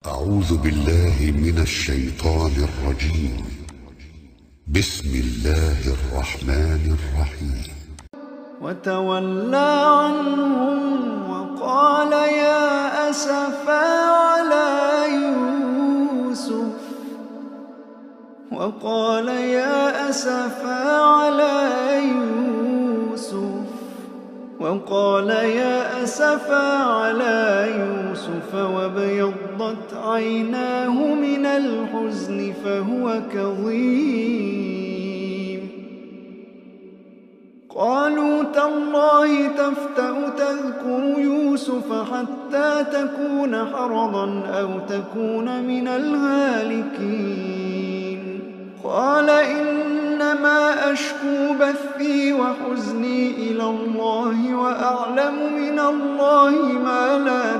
أعوذ بالله من الشيطان الرجيم. بسم الله الرحمن الرحيم. وتولى عنهم وقال يا أسفا على يوسف وابيضت عيناه من الحزن فهو كظيم. قالوا تالله تفتأ تذكر يوسف حتى تكون حرضا أو تكون من الهالكين. قال إنما أشكو بثي وحزني إلى الله وأعلم من الله ما لا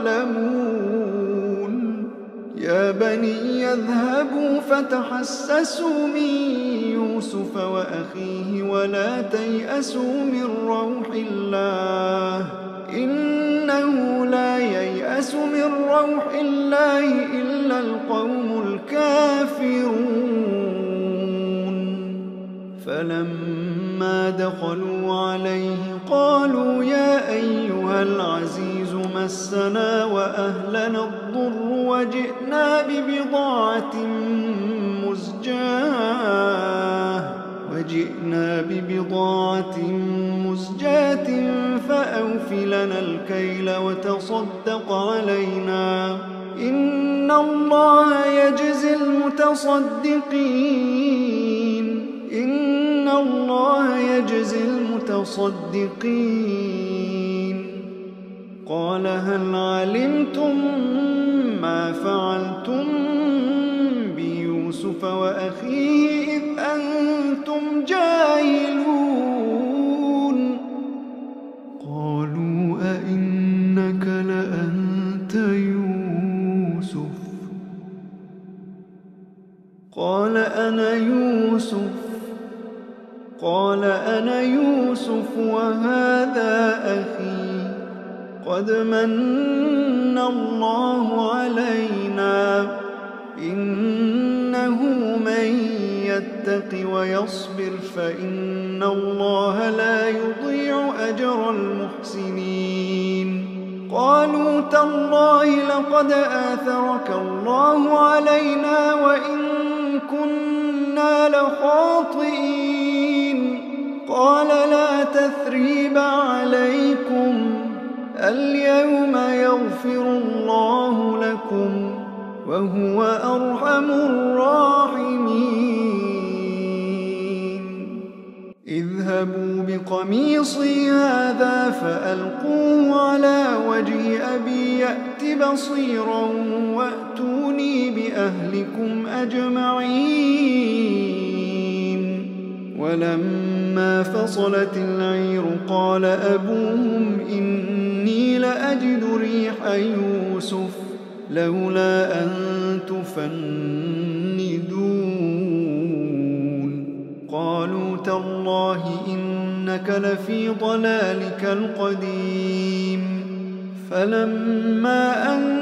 تعلمون. يا بني اذهبوا فتحسسوا من يوسف وأخيه ولا تيأسوا من روح الله إنه لا ييأس من روح الله إلا القوم الكافرون. فلما دخلوا عليه قالوا يا أيها العزيز مسنا وأهلنا الضر وجئنا ببضاعة مزجاة فأوف لنا الكيل وتصدق علينا إن الله يجزي المتصدقين. قال هل علمتم ما فعلتم بيوسف وأخيه إذ أنتم جاهلون؟ قالوا أئنك لأنت يوسف؟ قال أنا يوسف وهذا أخي قد من الله علينا إنه من يتق ويصبر فإن الله لا يضيع أجر المحسنين. قالوا تالله لقد آثرك الله علينا وإن كنا لخاطئين. قال لا تثريب عليكم اليوم يغفر الله لكم وهو أرحم الراحمين. اذهبوا بقميصي هذا فألقوه على وجه أبي يأت بصيرا وأتوني بأهلكم أجمعين. ولما فصلت العير قال أبوهم إني لأجد ريح يوسف لولا أن تفندون. قالوا تالله إنك لفي ضلالك القديم. فلما أن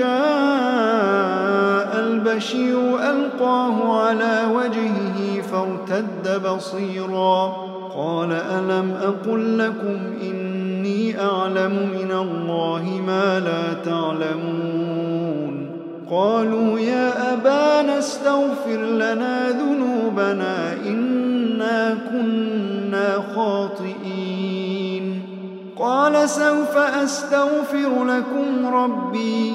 جاء البشير ألقاه على وجهه فارتد بصيرا قال ألم أقل لكم إني أعلم من الله ما لا تعلمون. قالوا يا أبانا استغفر لنا ذنوبنا إنا كنا خاطئين. قال سوف أستغفر لكم ربي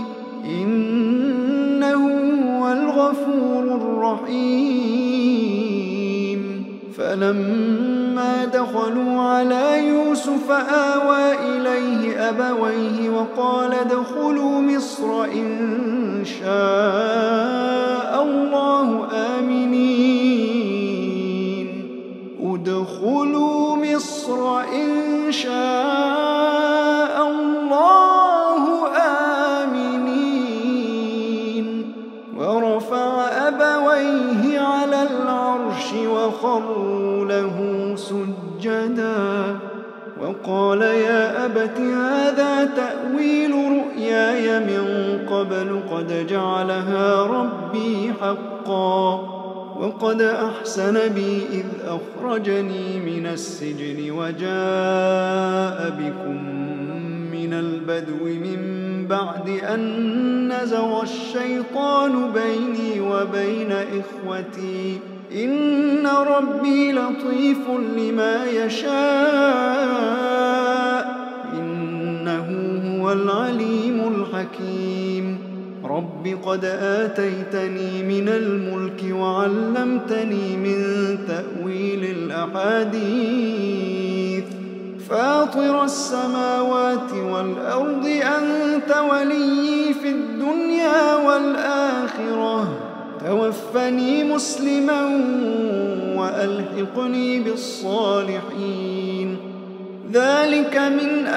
إنه هو الغفور الرحيم. فلما دخلوا على يوسف آوى إليه أبويه وقال ادخلوا مصر إن شاء الله آمنين. ادخلوا مصر إن شاء الله آمنين. ورفع أبويه على العرش وخروا له سجدا وقال يا أبت هذا تأويل رؤياي من قبل قد جعلها ربي حقا وقد أحسن بي إذ أخرجني من السجن وجاء بكم من البدو من بعد أن نزغ الشيطان بيني وبين إخوتي إن ربي لطيف لما يشاء إنه هو العليم الحكيم رب قد آتيتني من الملك وعلمتني من تأويل الأحاديث فاطر السماوات والأرض أنت ولي في الدنيا والآخرة توفني مسلما وألحقني بالصالحين ذلك من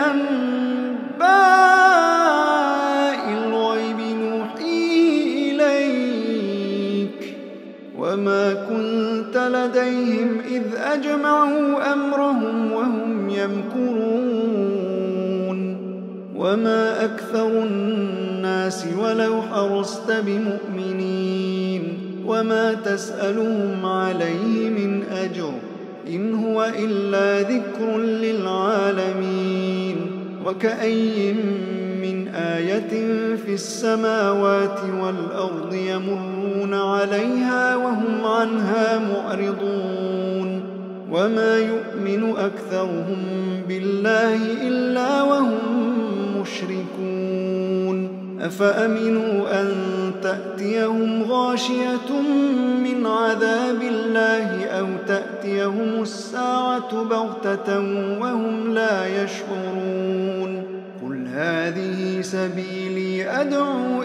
أنباء الغيب نوحيه إليك وما كنت لديهم إذ أجمعوا أمرهم وهم يمكرون وما أكثر الناس ولو حرصت بمؤمنين وما تسألهم عليه من أجر إن هو إلا ذكر للعالمين وكأي من آية في السماوات والأرض يمرون عليها وهم عنها معرضون وما يؤمن أكثرهم بالله إلا وهم مشركون أفأمنوا أن تأتيهم غاشية من عذاب الله أو تأتيهم الساعة بغتة وهم لا يشعرون قل هذه سبيلي أدعو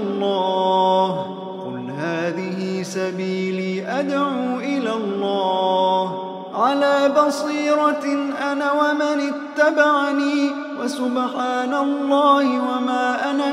إلى الله على بصيرة أنا ومن اتبعني وسبحان الله وما أنا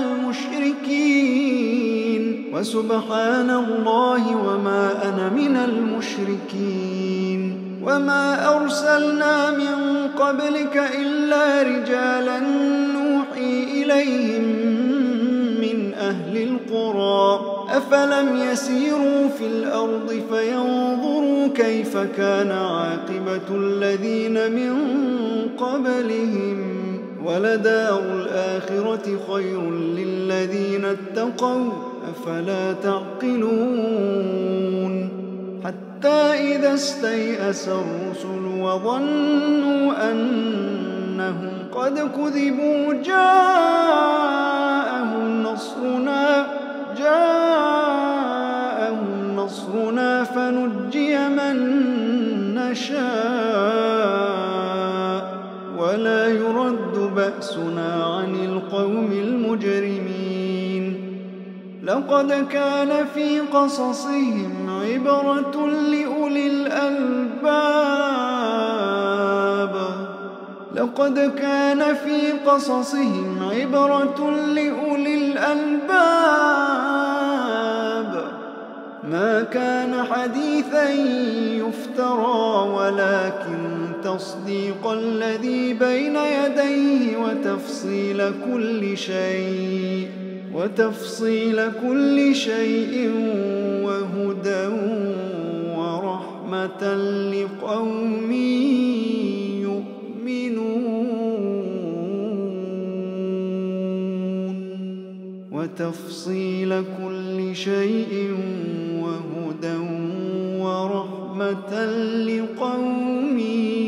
من المشركين وما أرسلنا من قبلك إلا رجالا نوحي إليهم من أهل القرى أفلم يسيروا في الأرض فينظروا كيف كان عاقبة الذين من قبلهم ولدار الآخرة خير للذين اتقوا أفلا تعقلون حتى إذا استيأس الرسل وظنوا أنهم قد كذبوا جاءهم نصرنا فنجي من نشاء ولا يرد بأسنا عن القوم المجرمين لقد كان في قصصهم عبرة لأولي الألباب ما كان حديثا يفترى ولكن تصديق الذي بين يديه وتفصيل كل شيء وهدى ورحمة لقوم يؤمنون